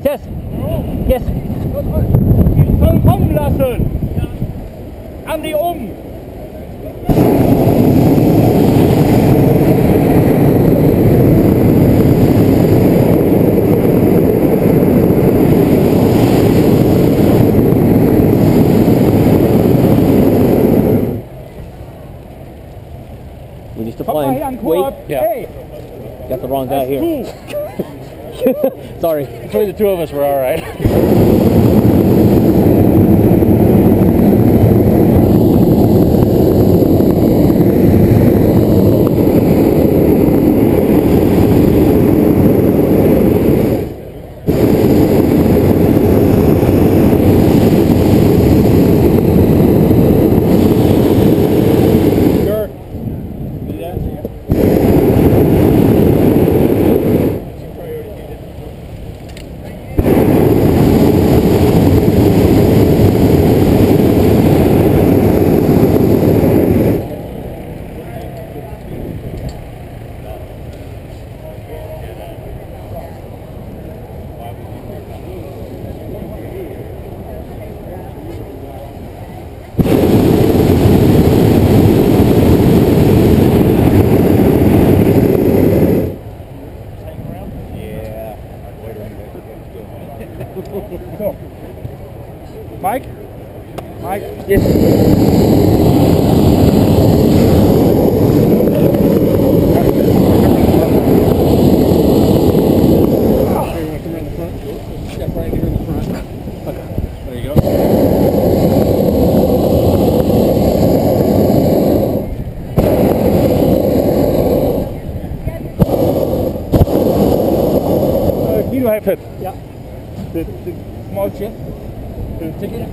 Yes. Yes. Voll kommen lassen. Andi um. We need to Komm mal climb. her, ein Wait. Koop. Yeah. Hey. Got the wrong guy here. Cool. Sorry. Between the two of us, we're all right. Cool. Mike? Mike? Yes. Step right here in the front. Okay. There you go. Guido heeft het. Ja. De mootje. De ticket.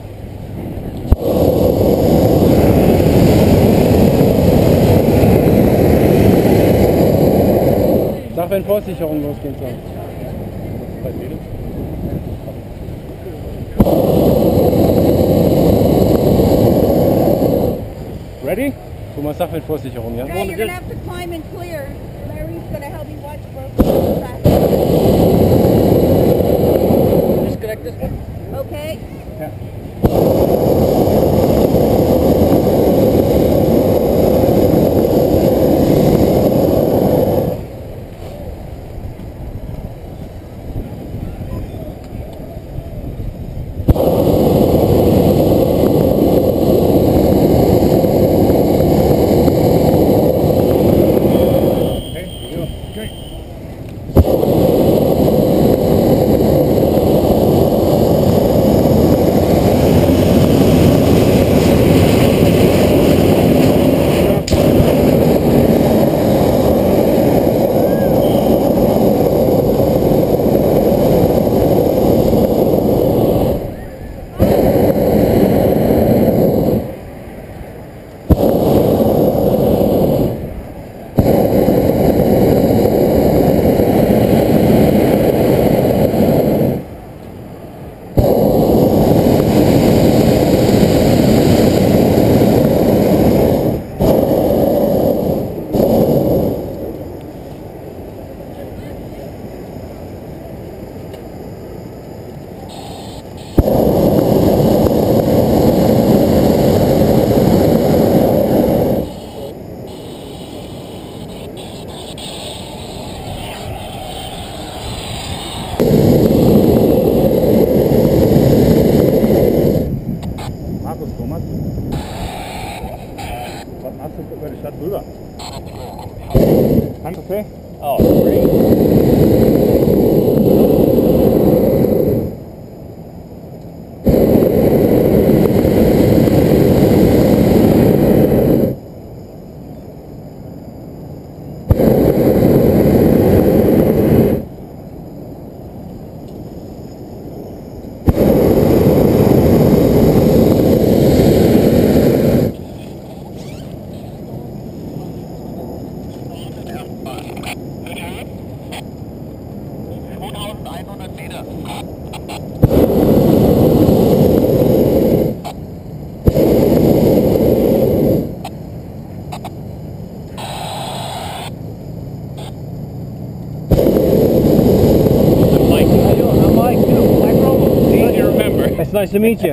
Sag, wenn Vorsicherung losgehen soll. Ready? Guck mal, sag, wenn Vorsicherung, ja? Okay, you're going to have to climb and clear. Larry's going to help you watch both traffic. Disconnect this one. Okay? Ja. Markus, Thomas. Was machst du über die Stadt rüber? Hand okay? Oh, great. nice to meet you.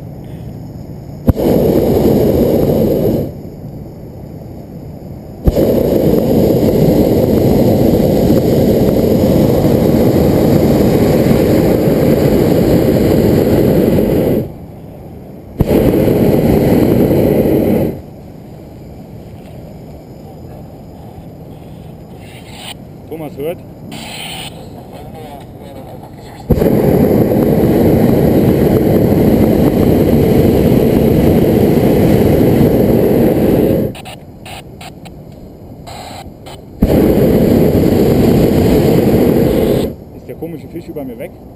Thomas hört. Ist der komische Fisch über mir weg?